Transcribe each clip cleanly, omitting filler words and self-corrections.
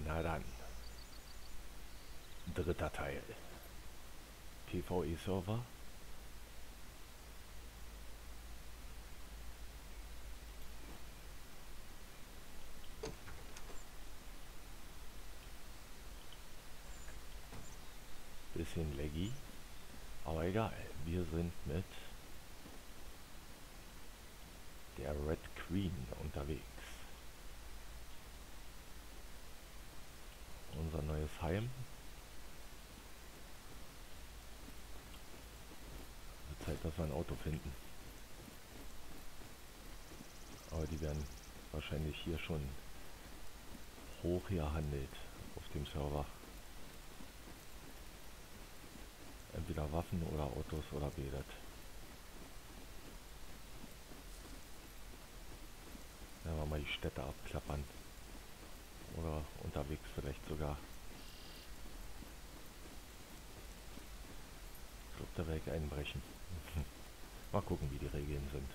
Na dann, dritter Teil. PvE-Server. Bisschen laggy, aber egal. Wir sind mit der Red Queen unterwegs. Unser neues Heim. Wird Zeit, dass wir ein Auto finden. Aber die werden wahrscheinlich hier schon hoch gehandelt auf dem Server. Entweder Waffen oder Autos oder beides. Werden wir mal die Städte abklappern. Oder unterwegs vielleicht sogar. Ich glaube, da werde ich einbrechen. Mal gucken, wie die Regeln sind.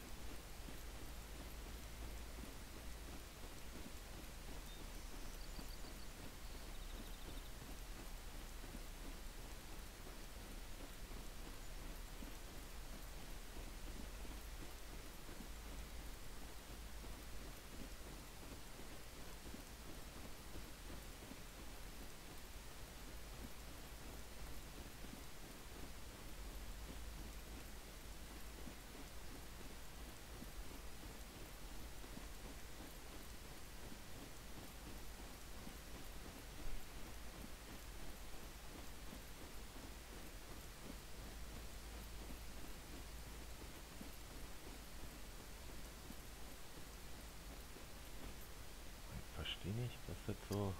Verstehe nicht, dass das so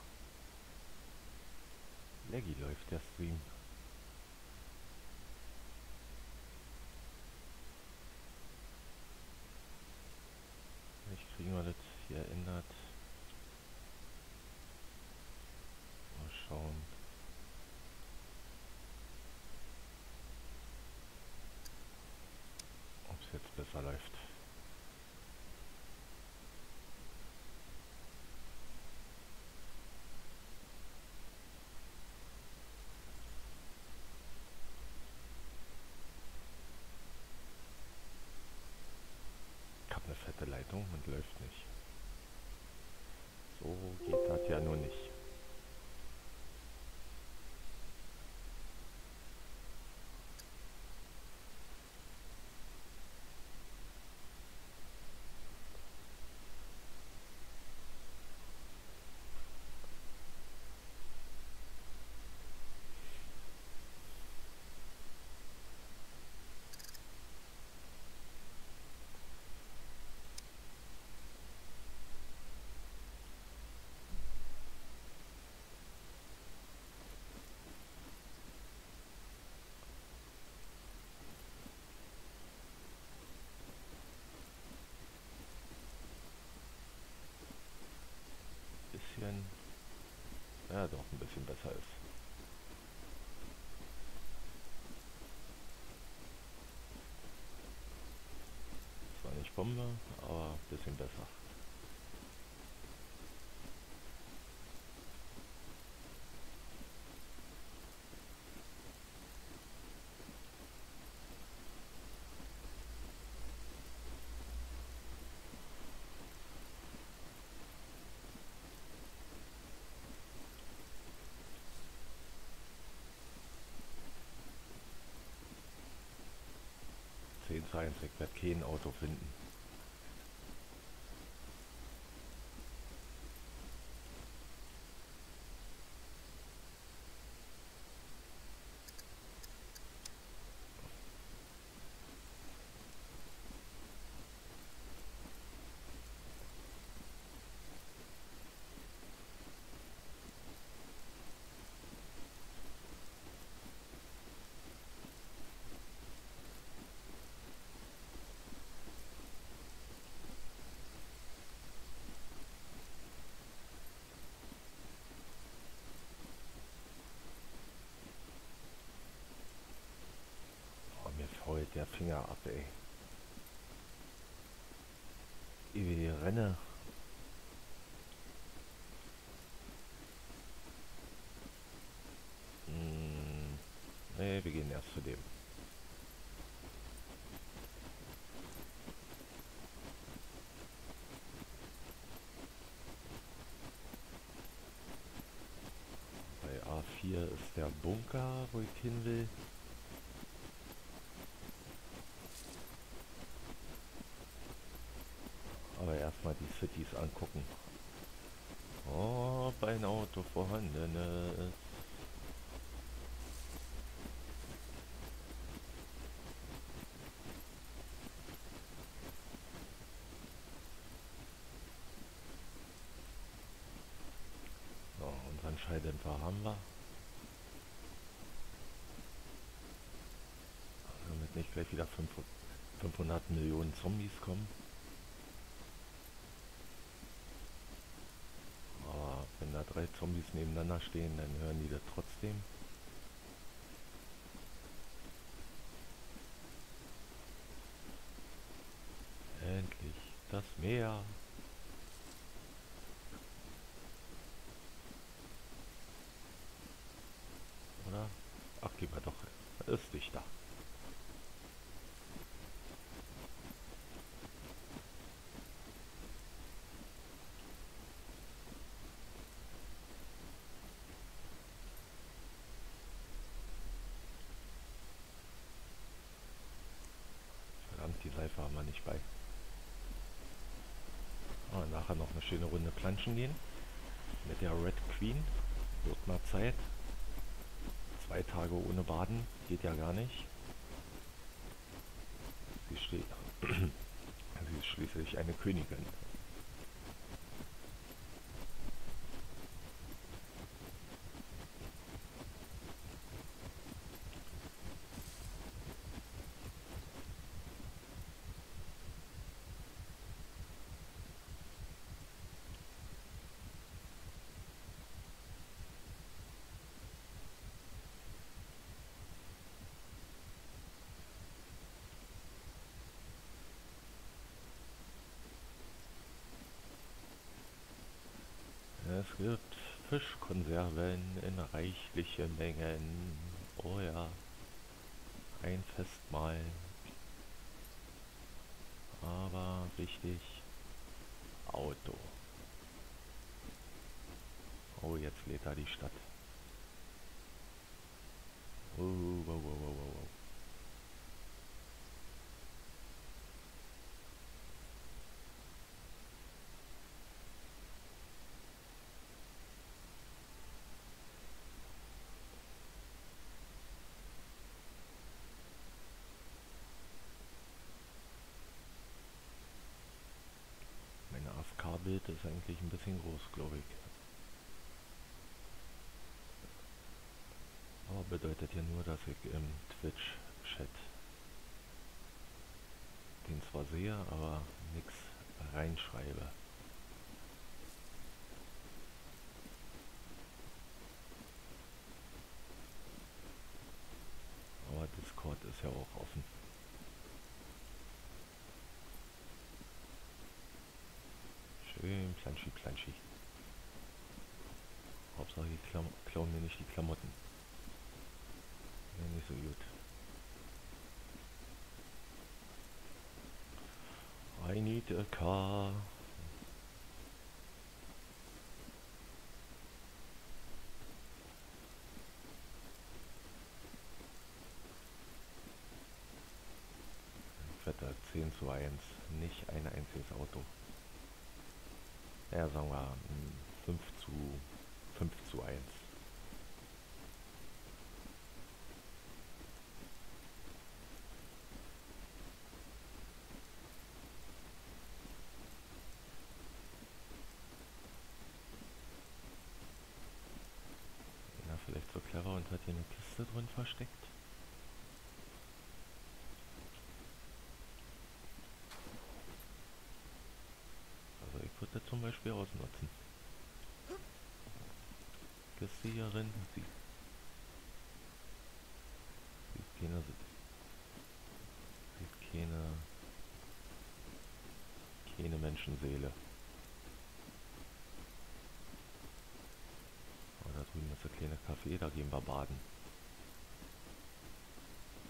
laggy läuft, der Stream. Vielleicht kriegen wir das hier ändert. Mal schauen. Ob es jetzt besser läuft. Ich habe eine fette Leitung und läuft nicht. So geht das ja nur nicht. Bisschen, ja doch, ein bisschen besser ist. Zwar nicht Bombe, aber ein bisschen besser. Ich werde kein Auto finden. Oh, mir fault der Finger ab, ey. Ich renne. dem. Bei A4 ist der Bunker, wo ich hin will. Aber erstmal die Cities angucken. Ob ein Auto vorhanden ist. So, unseren Schalldämpfer haben wir. Damit nicht gleich wieder 500 Millionen Zombies kommen. Aber wenn da 3 Zombies nebeneinander stehen, dann hören die das trotzdem. Endlich das Meer. Oder? Ach, geh mal doch. Das ist dichter. Verdammt, die Seife haben wir nicht bei. Aber nachher noch eine schöne Runde planschen gehen. Mit der Red Queen. Wird mal Zeit. 2 Tage ohne Baden. Geht ja gar nicht. Sie steht. Sie ist schließlich eine Königin. Es gibt Fischkonserven in reichlichen Mengen. Oh ja, ein Festmahl. Aber wichtig, Auto. Oh, jetzt lädt da die Stadt. Oh, wow, wow, wow, wow, wow. Mein AFK-Bild ist eigentlich ein bisschen groß, glaube ich. Aber bedeutet ja nur, dass ich im Twitch-Chat den zwar sehe, aber nichts reinschreibe. Aber Discord ist ja auch offen. Schön planschi planschi. Hauptsache die klauen mir nicht die Klamotten. Ja, nicht so gut. I need a car. Wetter 10:1. Nicht ein einziges Auto. Ja, sagen wir 5:1. Ja, vielleicht so clever und hat hier eine Kiste drin versteckt. Also ich würde das zum Beispiel ausnutzen. Kiste hier drin, sieht keine Menschenseele. Aber da drüben ist der kleine Café, da gehen wir baden.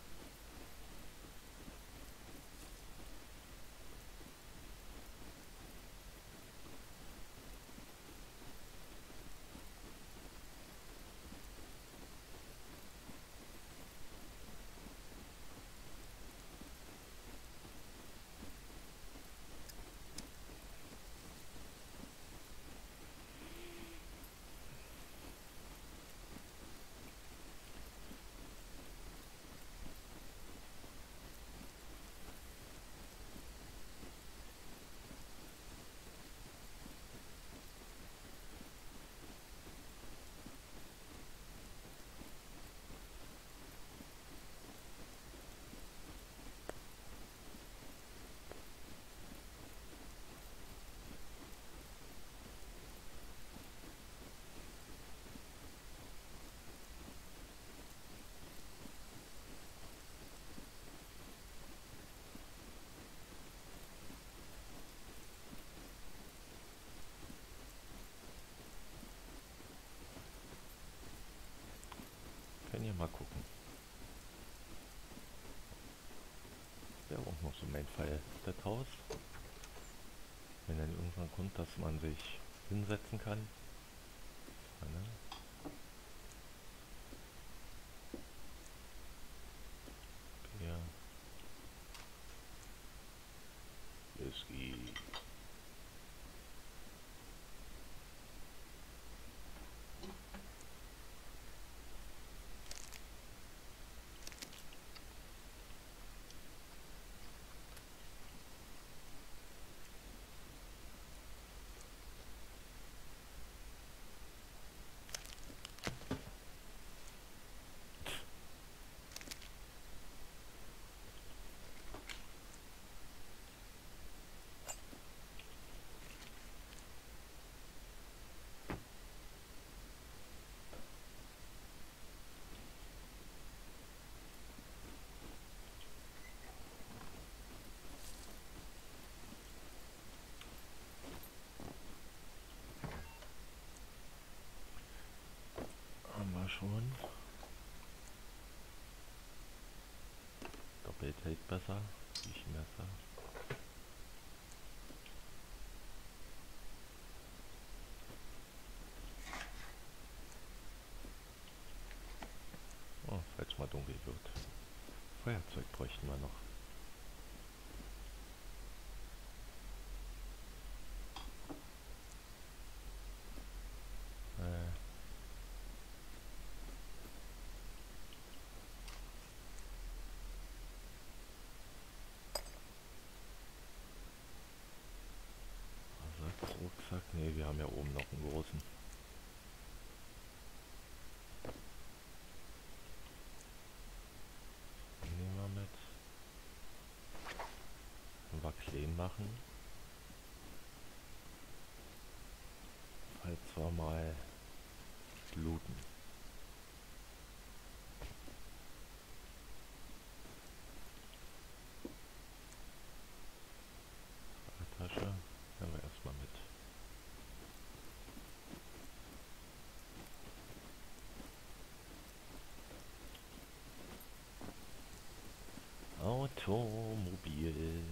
Ne, mal gucken. Wäre auch noch so mein Fall. Das Haus. Wenn dann irgendwann kommt, dass man sich hinsetzen kann. Ja, ne? Bier, Whisky. Haben wir schon. Doppelt hält besser. Küchenmesser. Oh, falls mal dunkel wird. Feuerzeug bräuchten wir noch. Rucksack. Ne, wir haben ja oben noch einen großen. Den nehmen wir mit. Wenn wir klein machen. Falls wir mal looten. Tasche nehmen wir erstmal mit. Automobil.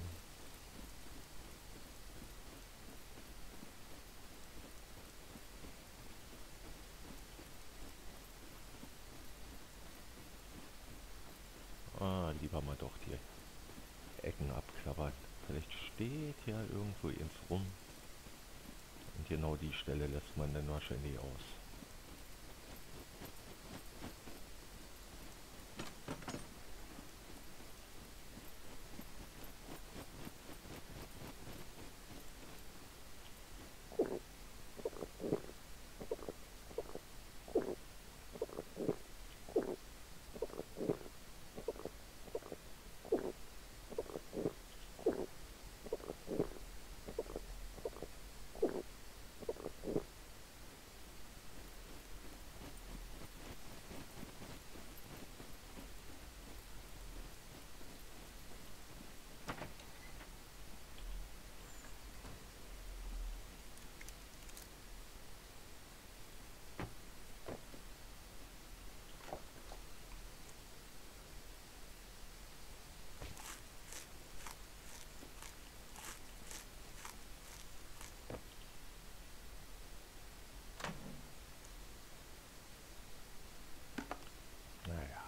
Ah, lieber mal doch die Ecken abklappern. Vielleicht steht ja irgendwo eins rum. Und genau die Stelle lässt man dann wahrscheinlich aus. Naja.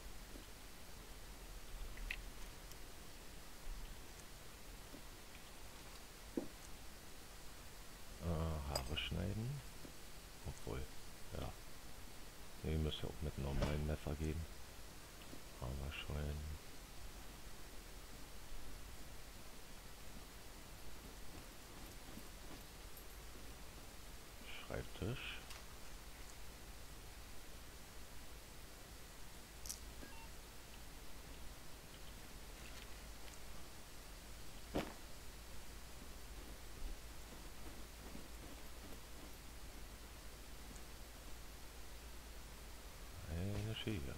Haare schneiden. Obwohl, ja. Nee, müsste ja auch mit einem normalen Messer gehen. Aber schon. Schreibtisch. Eine Schere.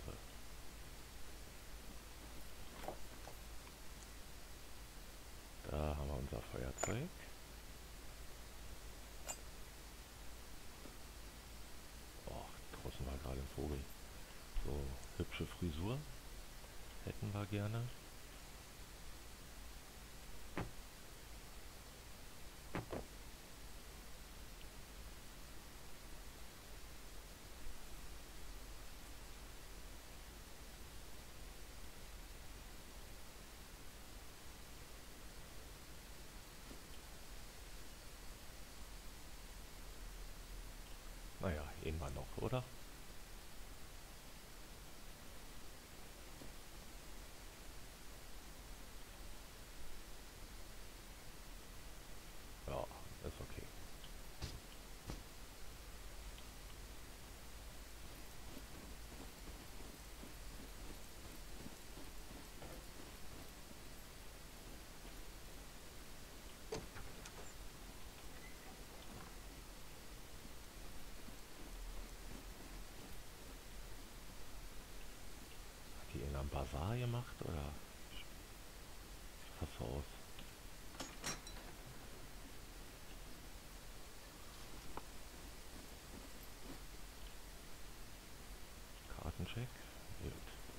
Da haben wir unser Feuerzeug. Oh, draußen war gerade ein Vogel. So. Hübsche Frisur hätten wir gerne. Naja, irgendwann noch, oder? Ja, ist okay. Hat die in einem Bazar gemacht oder was so aus? Kartencheck? Gut.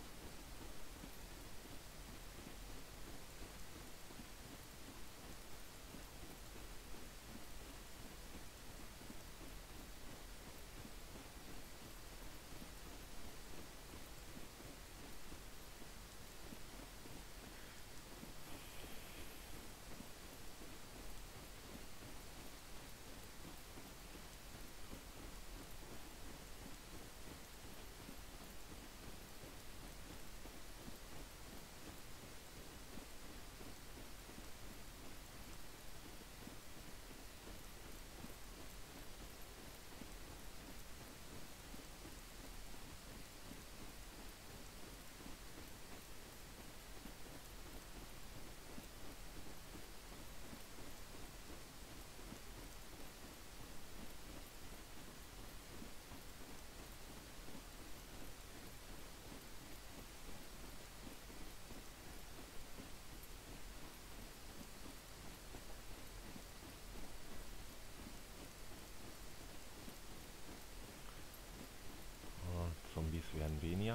Zombies werden weniger.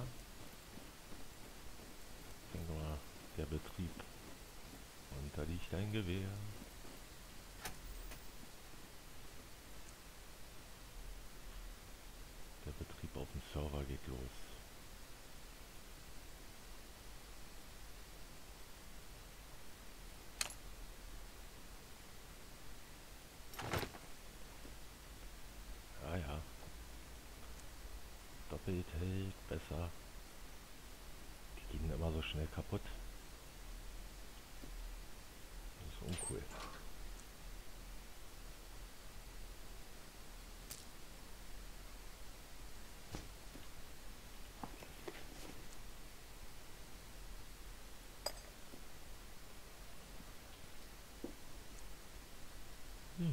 Ich denke mal, der Betrieb. Und da liegt ein Gewehr. Der Betrieb auf dem Server geht los. Ja, ja. Doppelt hält besser. Die gehen immer so schnell kaputt. Das ist uncool. Hm.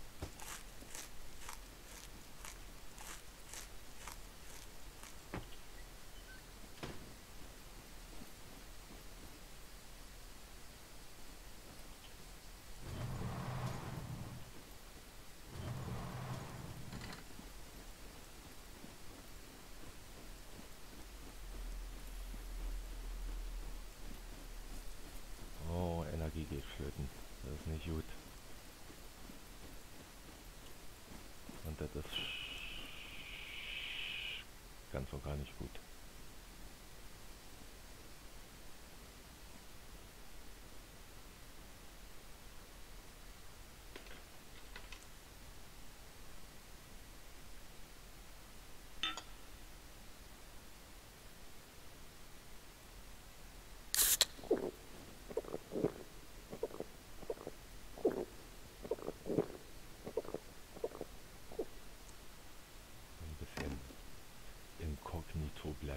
Oh, Energie geht flöten. Das ist nicht gut. Und das ist ganz und gar nicht gut. Ein bisschen inkognito bleiben.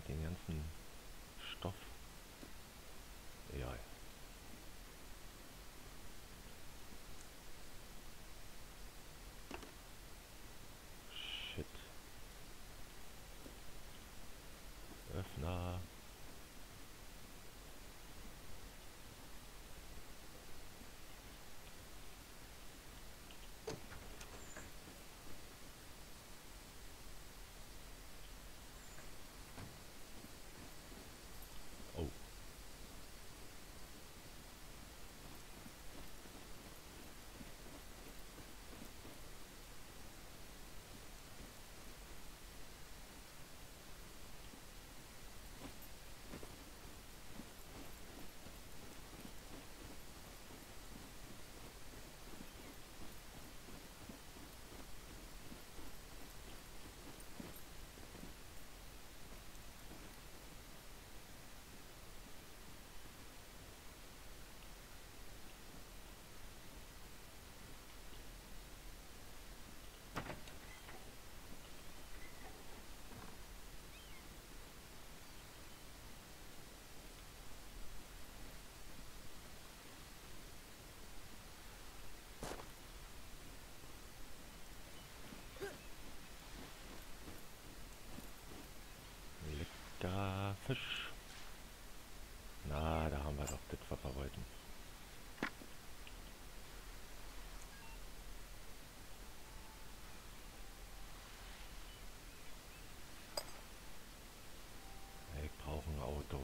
den ganzen Stoff. Egal. Shit. Öffner. Oh. Lecker Fisch. Na, da haben wir doch das, was wir wollten. Ich brauche ein Auto.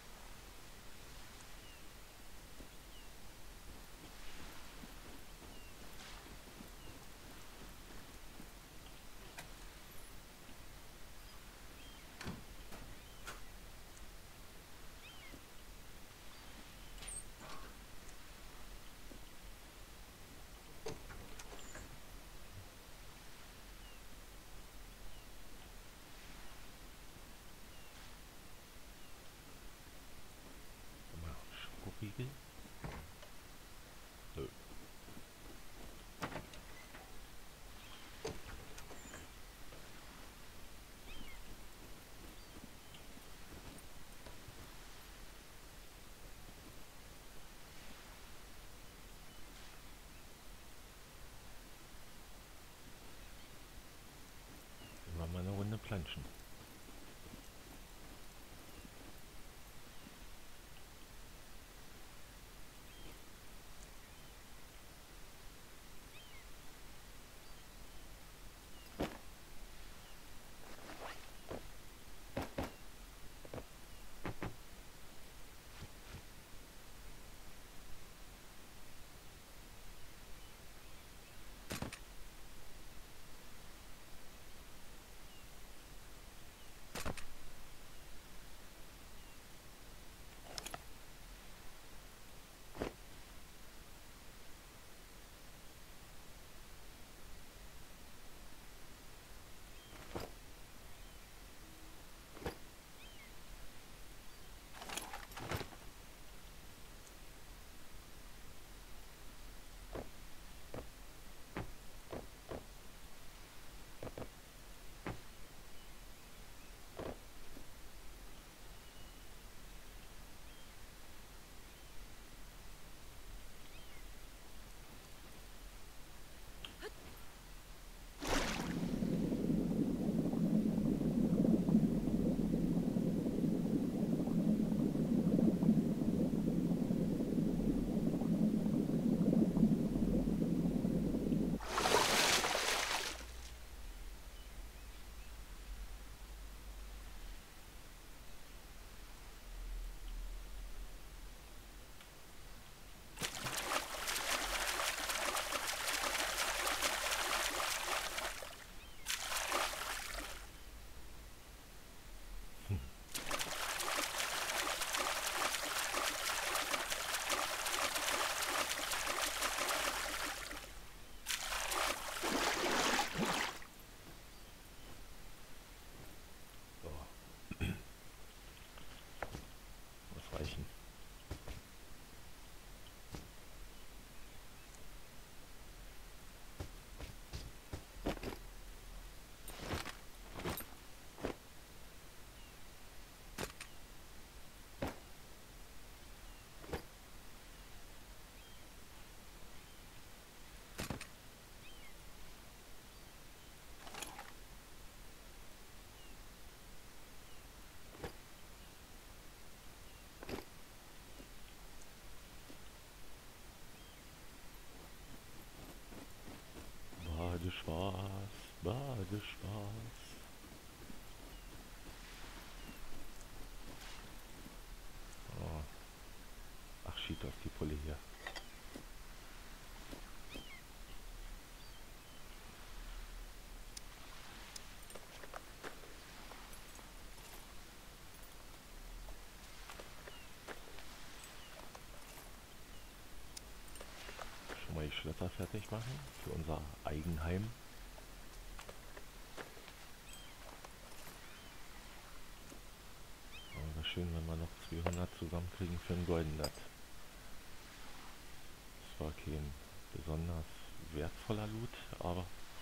Mal Schokoriegel? Nö. Immer mal eine Runde planschen. Spaß, Badespaß. Oh. Ach, schied auf die Pulle hier. Schon mal die Schlösser fertig machen für unser Eigenheim. Aber wäre schön, wenn wir noch 200 zusammenkriegen für ein Goldenes. Das war kein besonders wertvoller Loot, aber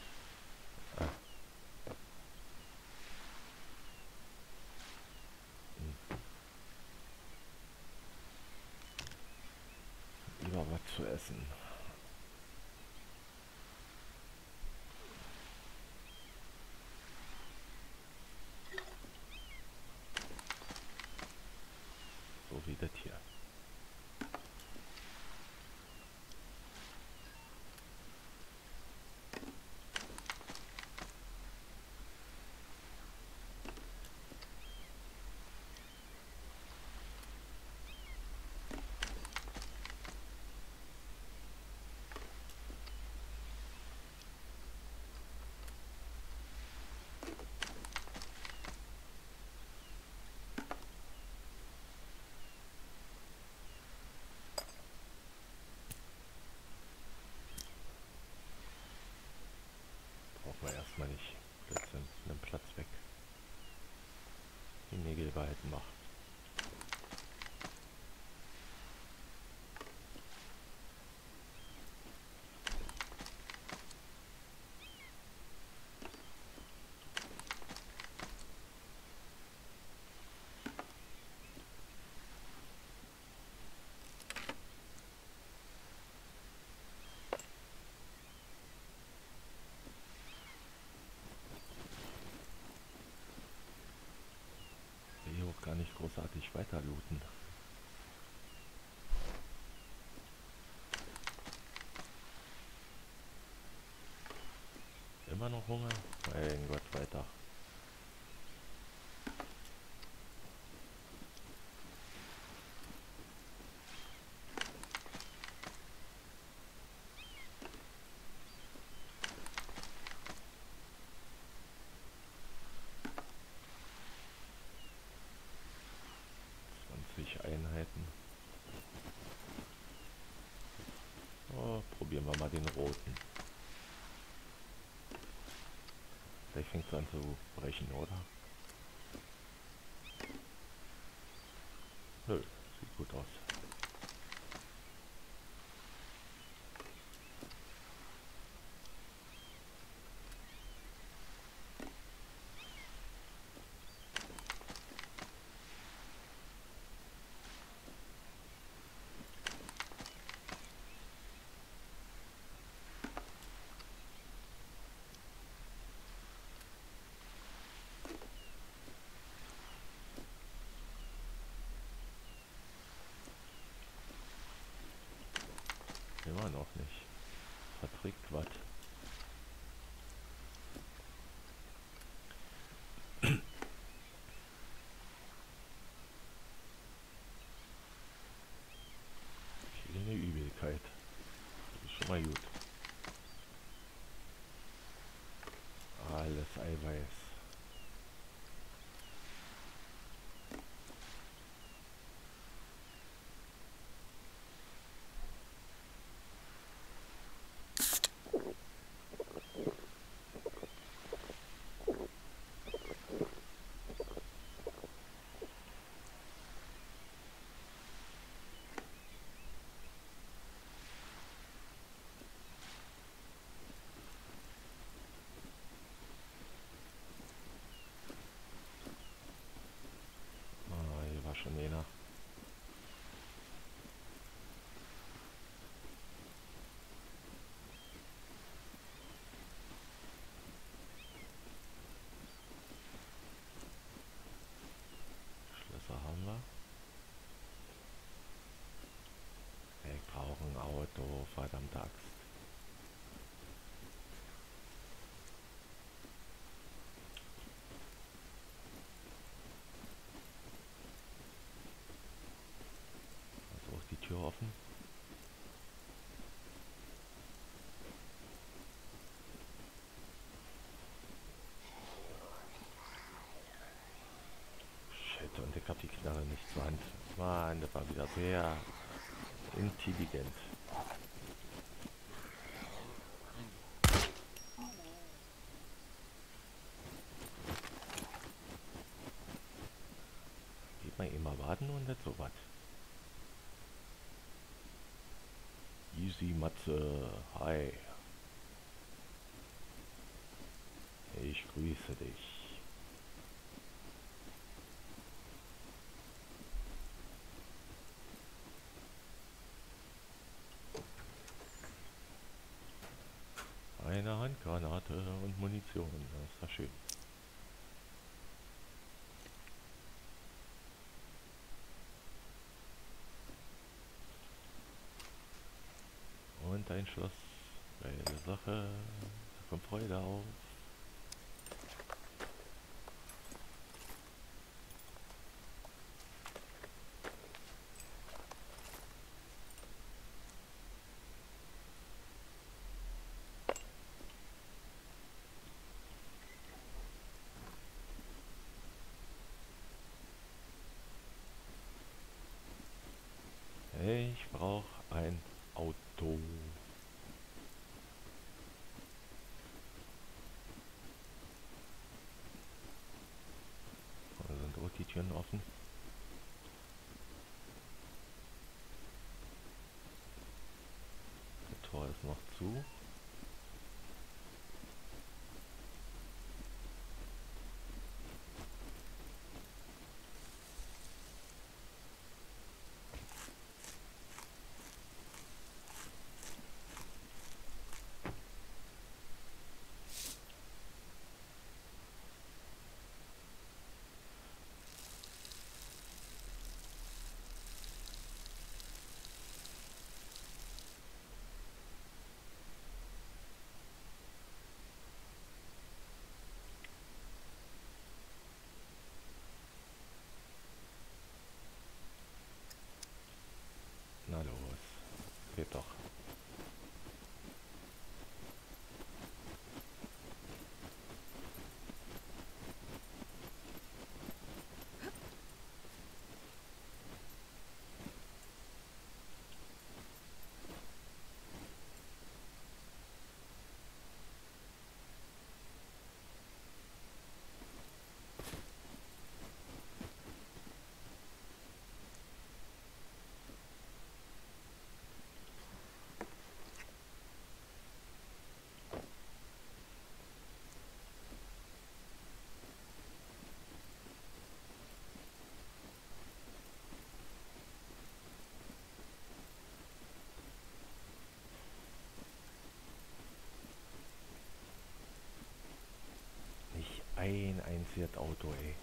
lieber was zu essen. So wie das hier. Brauchen wir erstmal nicht. Blödsinn, nimm Platz weg. Die Nägel behalten macht. Hier auch gar nicht großartig weiter looten. Immer noch Hunger? Mein Gott, weiter. Einheiten. Oh, probieren wir mal den roten. Vielleicht fängt es an zu brechen, oder? Nö, sieht gut aus. Immer noch nicht. Verträgt was. Keine Übelkeit. Das ist schon mal gut. Alles Eiweiß. Mann, das war wieder sehr intelligent. Geht mal immer warten und nicht so was. Easy Matze, hi. Ich grüße dich. Eine Handgranate und Munition, das ist doch schön. Und ein Schloss. Geile Sache. Da kommt Freude auf. Ich brauche ein Auto. Da sind auch die Türen offen. Das Tor ist noch zu. Na los, geht doch. Nicht ein einziges Auto, ey.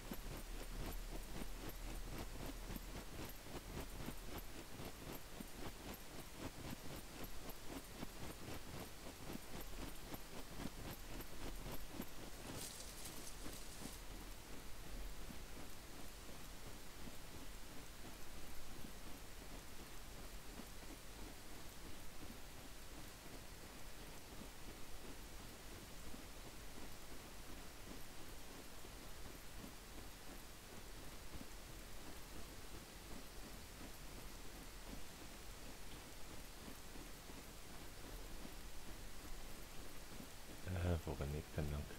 Wo renn ich denn lang?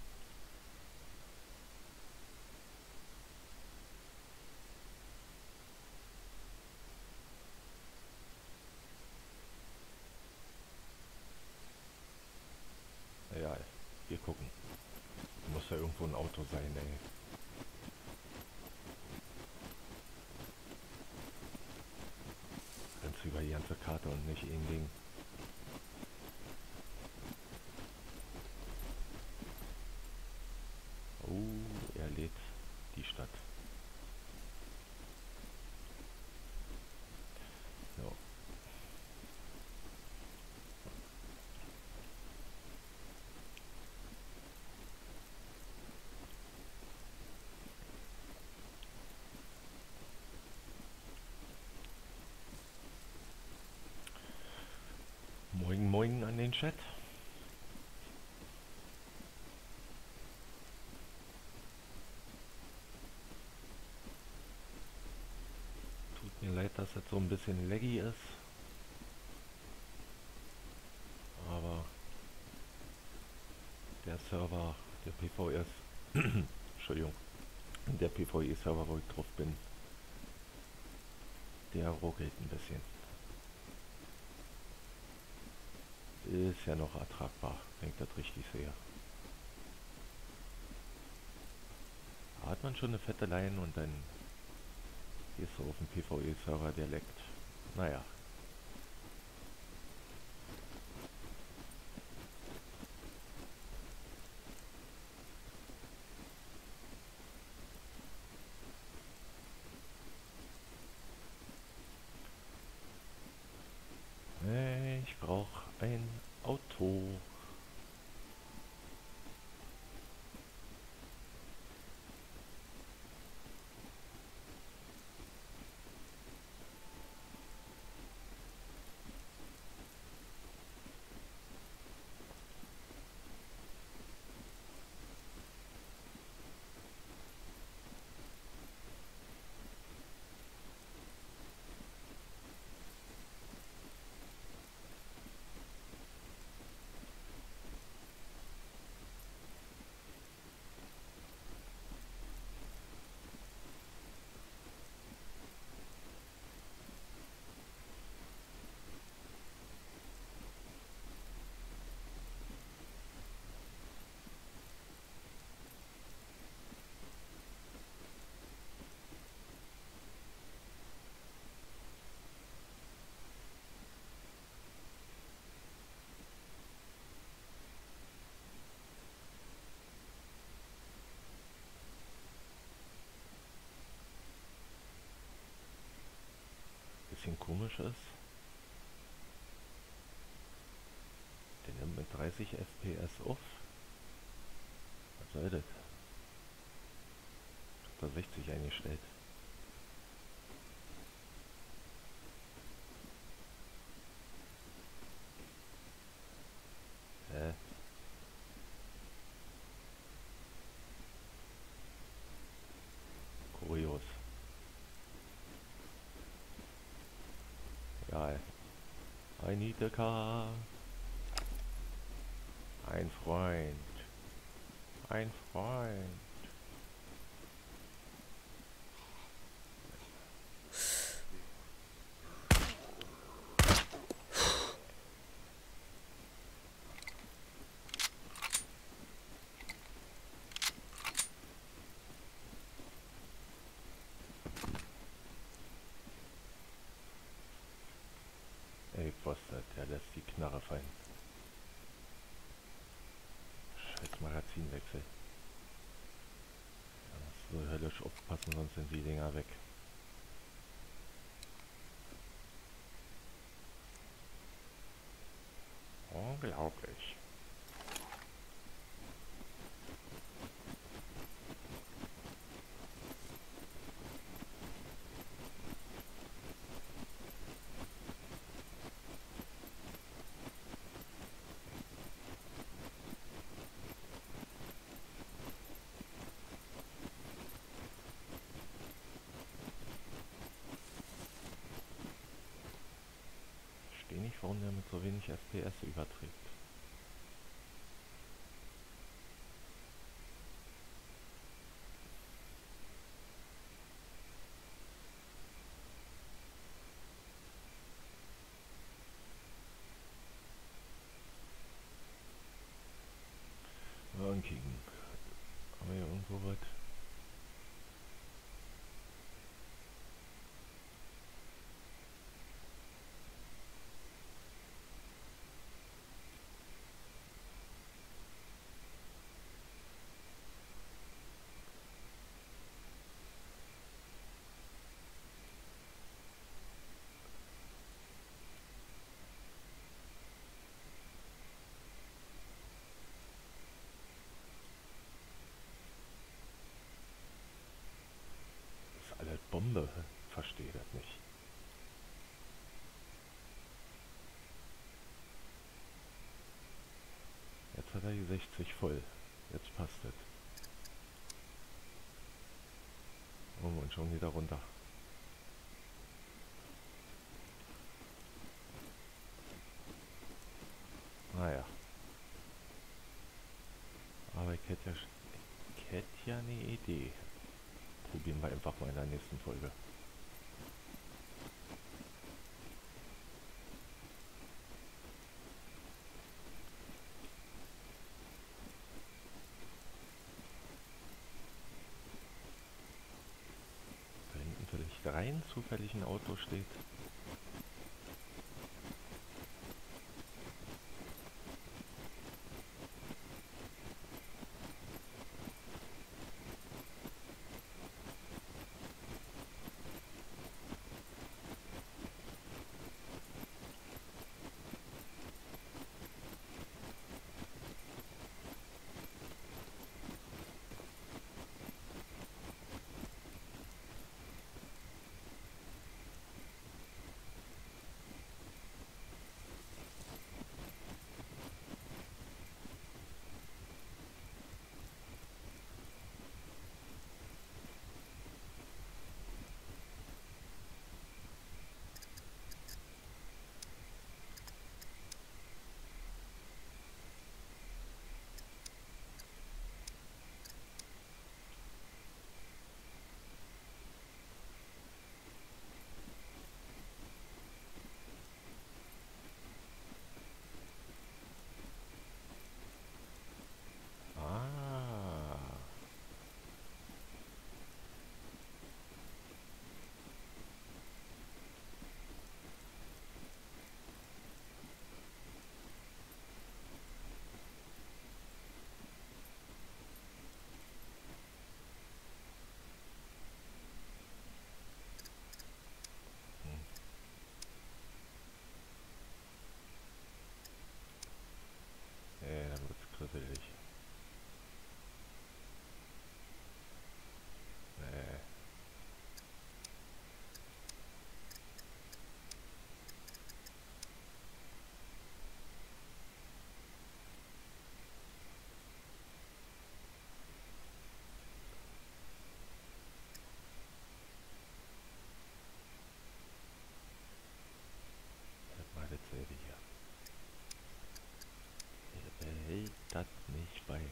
Ja, wir gucken. Muss ja irgendwo ein Auto sein, ey. Rennst über die ganze Karte und nicht ein Ding. Oh, er lädt die Stadt. So. Moin Moin an den Chat. bisschen laggy ist. Aber der Server, der PvS, Entschuldigung, der PvE-Server, wo ich drauf bin, der ruckelt ein bisschen. Ist ja noch ertragbar, wenn ich das richtig sehe. Da hat man schon eine fette Line und dann gehst du auf den PvE-Server, der leckt. Naja. Ich brauche ein Auto. Bisschen komisch ist, der nimmt mit 30 FPS auf. Was soll das? Ich hab da 60 eingestellt. Hä? Kurios. Egal. I need a car. Ein Freund. Ein Freund. Ey, was das? Der lässt die Knarre fallen. Scheiß Magazinwechsel. Da musst du höllisch aufpassen, sonst sind die Dinger weg. Unglaublich. Ich verstehe nicht, warum der mit so wenig FPS überträgt. Ranking. Haben wir hier irgendwo was? Das ist alles Bombe. Verstehe das nicht. Jetzt hat er die 60 voll. Jetzt passt es. Oh, und schon wieder runter. Naja, aber ich hätte ja eine Idee. Probieren wir einfach mal in der nächsten Folge. Da hinten vielleicht rein zufällig ein Auto steht. Ah, dann wird's grisselig. Nee. Das war dasselbe hier. Er behält das nicht bei.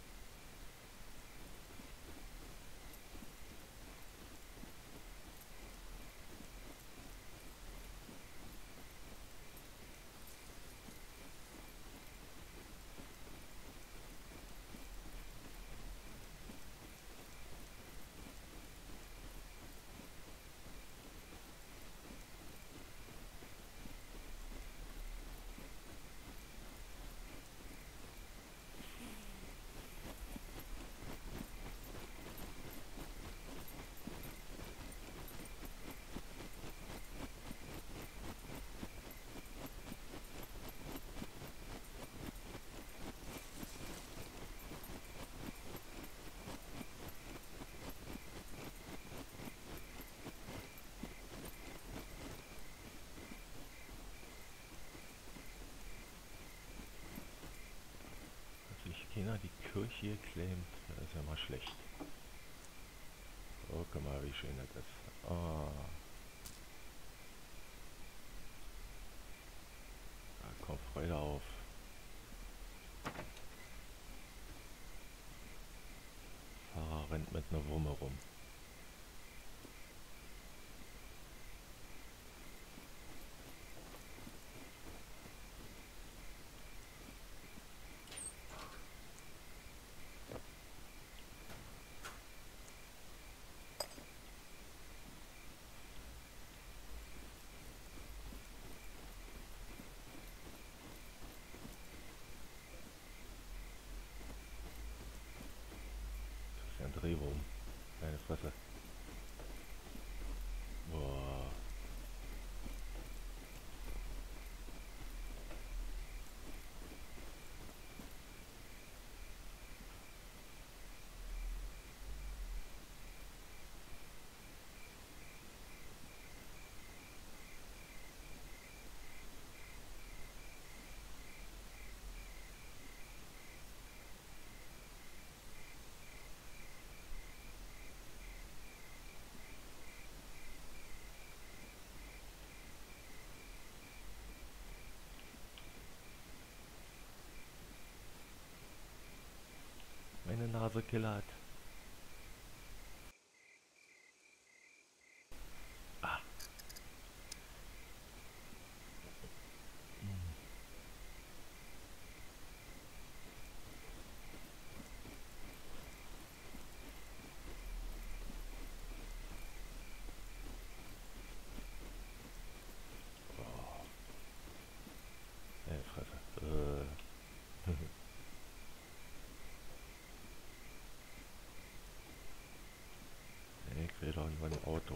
Hat sich keiner die Kirche geclaimt. Das ist ja mal schlecht. Oh, guck mal, wie schön das ist. Ah, da kommt Freude auf. Fahrer rennt mit einer Wumme rum. Das ist ja ein Drehwurm. Keine gekillert. Ah. Oh. Fresse. Ich will doch nur ein Auto.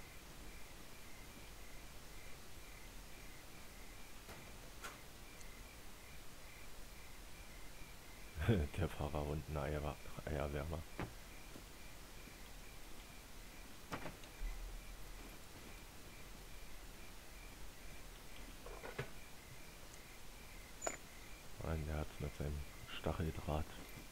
Der Fahrer und ein Eierwärmer. Mann, der hat's mit seinem Stacheldraht.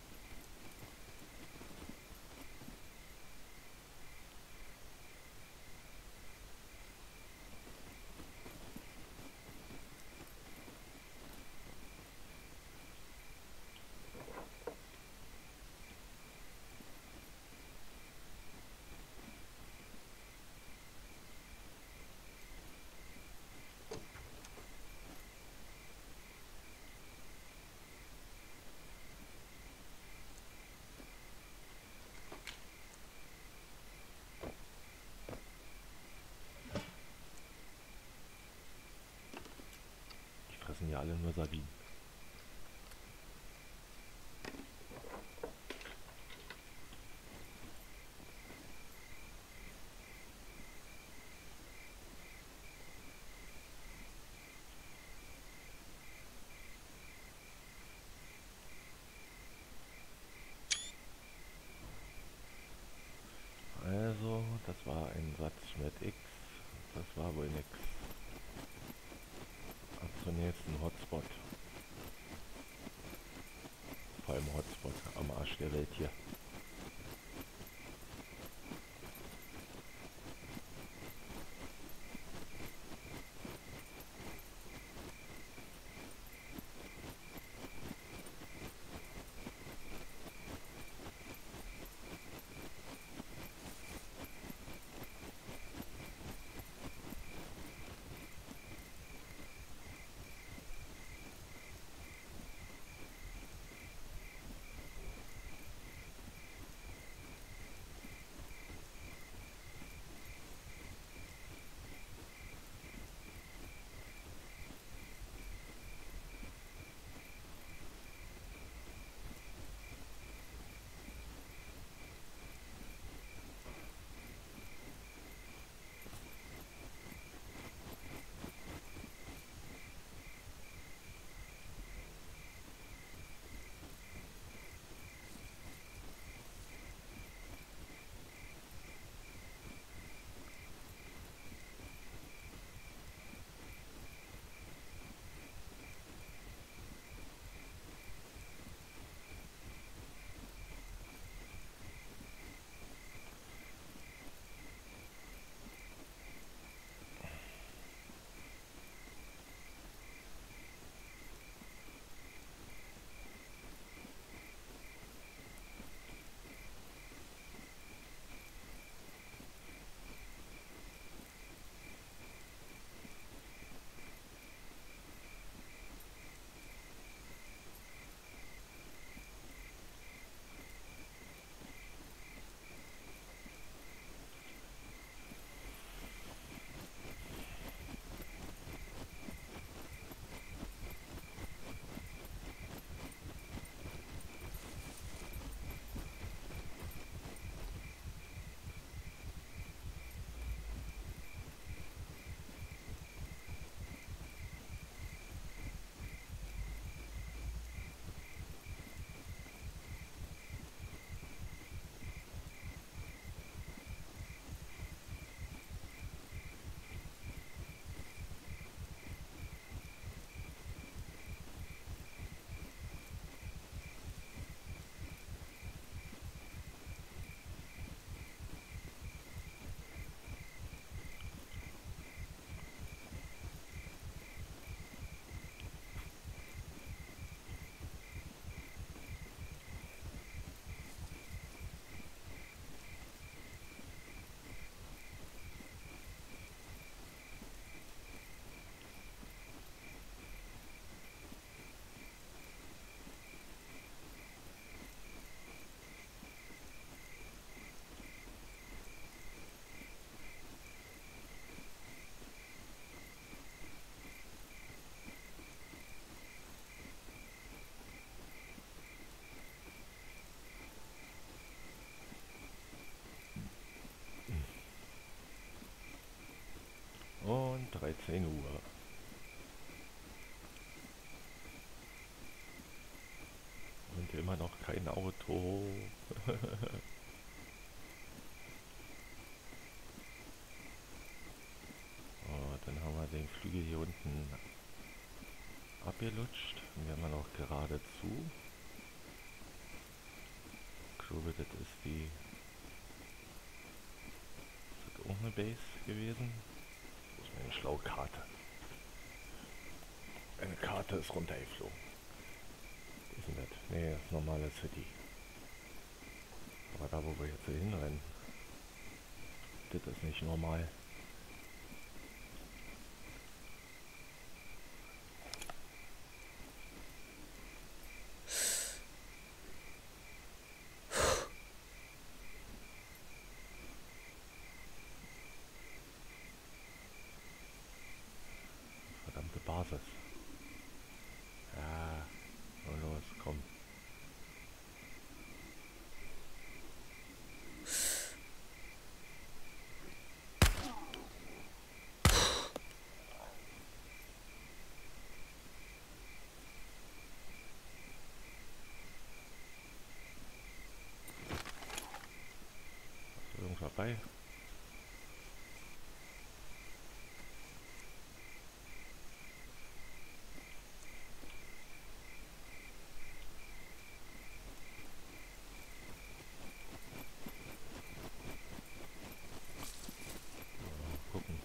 Die fressen ja alle nur Sardinen. Also, das war ein Satz mit X. Das war wohl nix. Ab zum nächsten Hotspot. Vor allem Hotspot am Arsch der Welt hier. Und immer noch kein Auto. Oh, dann haben wir den Flügel hier unten abgelutscht. Und wir haben noch geradezu. Ich glaube, das ist auch eine Base gewesen. Wo ist meine schlaue Karte? Eine Karte ist runtergeflogen. Was ist denn das? Nee, das ist normale City. Aber da, wo wir jetzt hier hinrennen, das ist nicht normal. Verdammte Basis. Ja, und los, komm. Ist da irgendwas dabei? Gucken.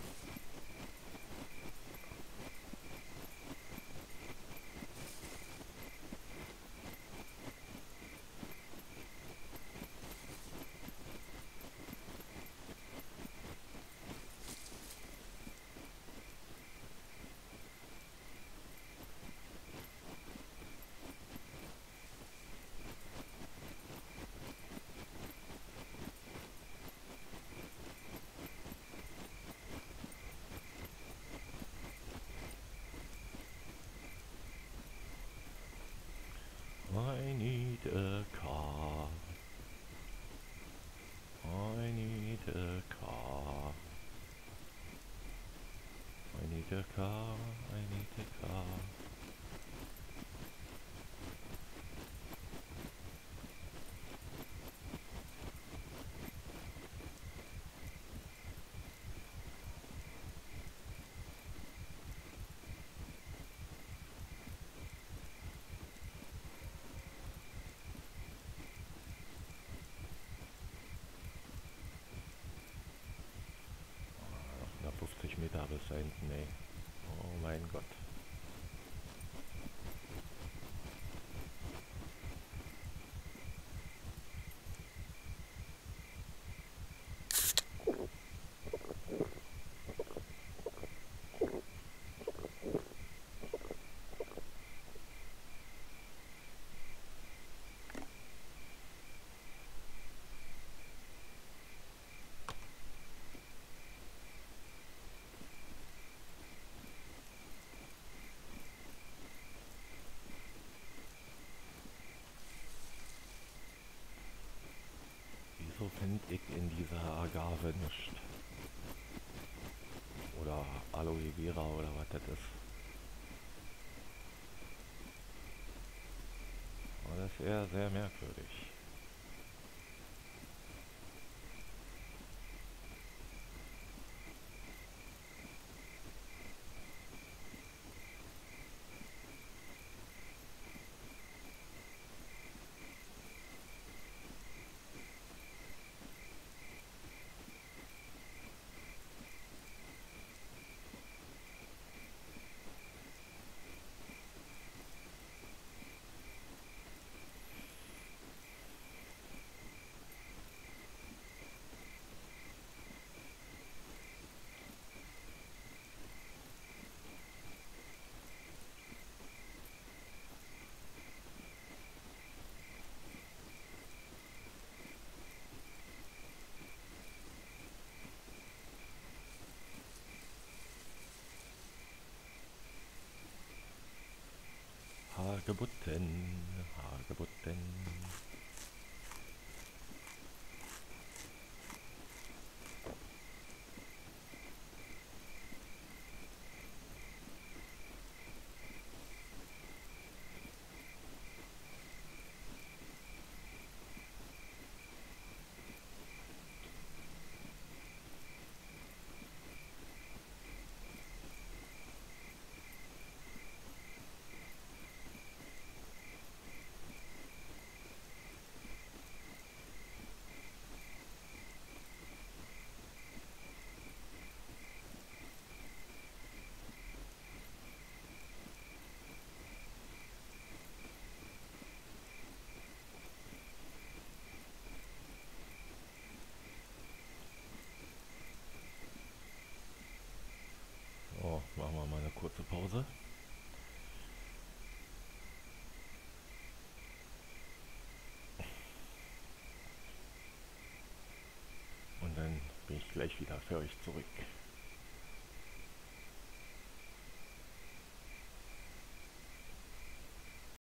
I need a car. I need a car. I need a car. I need a car. Noch 50 Meter bis da hinten, ey. Oh mein Gott. Wieso finde ich in dieser Agave nicht? Oder Aloe Vera oder was das ist. Aber das ist eher sehr merkwürdig. Hagebutten, Hagebutten. gleich wieder für euch zurück.